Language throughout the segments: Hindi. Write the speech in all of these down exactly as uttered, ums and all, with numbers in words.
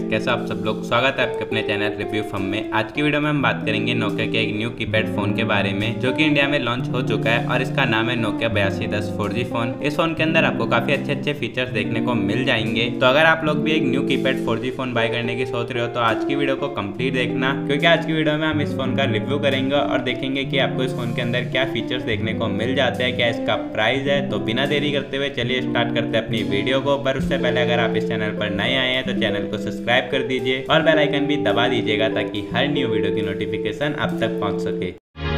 कैसे आप सब लोग, स्वागत है आपके अपने चैनल रिव्यू फम में। आज की वीडियो में हम बात करेंगे नोकिया के एक न्यू कीपैड फोन के बारे में जो कि इंडिया में लॉन्च हो चुका है और इसका नाम है नोकिया बयासी दस फोर जी फोन। इस फोन के अंदर आपको काफी अच्छे अच्छे फीचर्स देखने को मिल जाएंगे। तो अगर आप लोग भी एक new keypad four G phone buy करने की सोच रहे हो तो आज की वीडियो को कंप्लीट देखना, क्योंकि आज की वीडियो में हम इस फोन का रिव्यू करेंगे और देखेंगे कि आपको इस फोन के अंदर क्या फीचर्स देखने को मिल जाते हैं, क्या इसका प्राइस है। तो बिना देरी करते हुए चलिए स्टार्ट करते हैं अपनी वीडियो को। पर उससे पहले अगर आप इस चैनल पर नए आए हैं तो चैनल को सब्सक्राइब कर दीजिए और बेल आइकन भी दबा दीजिएगा ताकि हर न्यू वीडियो की नोटिफिकेशन आप तक पहुंच सके।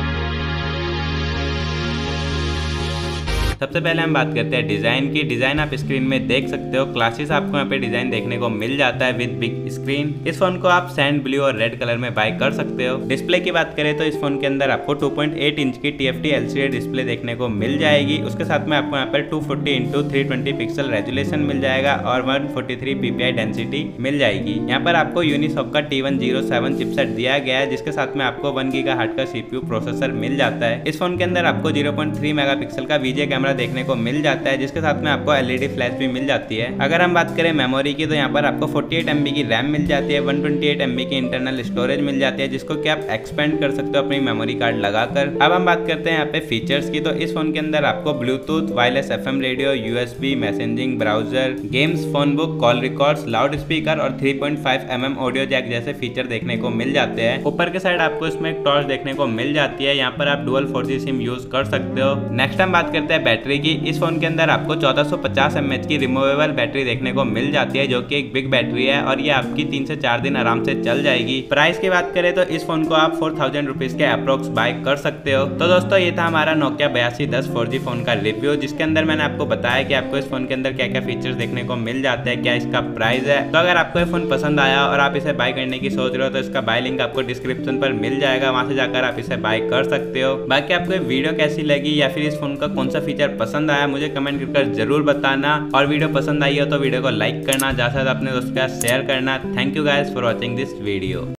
सबसे पहले हम बात करते हैं डिजाइन की। डिजाइन आप स्क्रीन में देख सकते हो, क्लासेस आपको यहाँ पे डिजाइन देखने को मिल जाता है विद बिग स्क्रीन। इस फोन को आप सैंड ब्लू और रेड कलर में बाय कर सकते हो। डिस्प्ले की बात करें तो इस फोन के अंदर आपको टू पॉइंट एट इंच की T F T L C D display देखने को मिल जाएगी। उसके साथ में आपको यहाँ पर two forty into three twenty pixel resolution मिल जाएगा और one forty three P P I density मिल जाएगी। यहाँ पर आपको यूनिसॉक का T one zero seven chipset दिया गया है, जिसके साथ में आपको वन गीगाहर्ट्ज का सीपीयू प्रोसेसर मिल जाता है। इस फोन के अंदर आपको जीरो पॉइंट थ्री मेगापिक्सल का वीजे कैमरा देखने को मिल जाता है, जिसके साथ में आपको एल ई डी फ्लैश भी मिल जाती है। अगर हम बात करें मेमोरी की तो यहाँ पर आपको फोर्टी एट एम बी की रैम मिल जाती है, one twenty eight M B की इंटरनल स्टोरेज मिल जाती है, जिसको कि आप एक्सपेंड कर सकते हो अपनी मेमोरी कार्ड लगाकर। अब हम बात करते हैं यहाँ पे फीचर्स की। तो इस फोन के अंदर आपको bluetooth, wireless F M radio, U S B, messaging, browser, games, phone book, call records, loud speaker और three point five M M audio jack जैसे फीचर देखने को मिल जाते हैं। ऊपर के साइड आपको इसमें एक टॉर्च देखने को मिल जाती है। यहाँ पर आप dual four G SIM use कर सकते हो। नेक्स्ट हम बात करते हैं बैटरी की। इस फोन के अंदर आपको चौदह सौ पचास एम एच की रिमूवेबल बैटरी देखने को मिल जाती है, जो कि एक बिग बैटरी है और ये आपकी तीन से चार दिन आराम से चल जाएगी। प्राइस की बात करें तो इस फोन को आप फोर थाउजेंड रुपीज के अप्रोक्स बाय कर सकते हो। तो दोस्तों ये था हमारा नोकिया बयासी दस फोर जी फोन का रिव्यू, जिसके अंदर मैंने आपको बताया कि आपको इस फोन के अंदर क्या क्या फीचर्स देखने को मिल जाते हैं, क्या इसका प्राइस है। तो अगर आपको ये फोन पसंद आया और आप इसे बाय करने की सोच रहे हो तो इसका बाय लिंक आपको डिस्क्रिप्शन पर मिल जाएगा, वहां से जाकर आप इसे बाय कर सकते हो। बाकी आपको वीडियो कैसी लगी या फिर इस फोन का कौन सा फीचर पसंद आया मुझे कमेंट कर जरूर बताना, और वीडियो पसंद आई हो तो वीडियो को लाइक करना, ज्यादा से ज्यादा अपने दोस्तों के साथ शेयर करना। Thank you guys for watching this video.